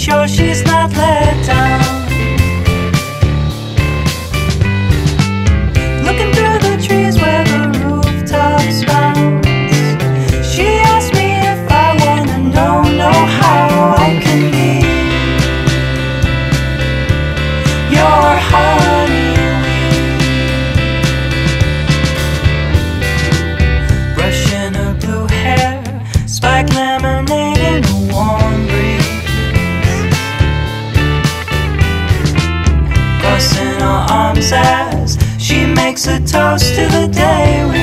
sure she's not let down. Looking through the trees where the rooftops bounce, she asked me if I wanna know how I can be your honey. Brushing her blue hair, spiked lemonade in a warm breeze, crossing her arms as she makes a toast to the day we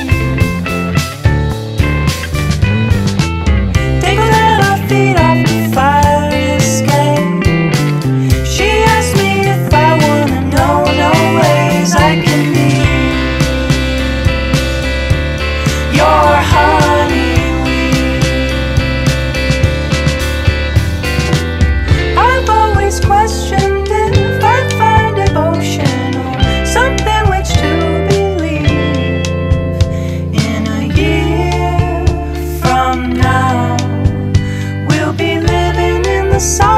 dangled our feet off the fire escape. She asked me if I wanna know ways I can be your honeyweed. I've always questioned if I'd find devotion or something which to believe. In a year from now, we'll be living in the sun.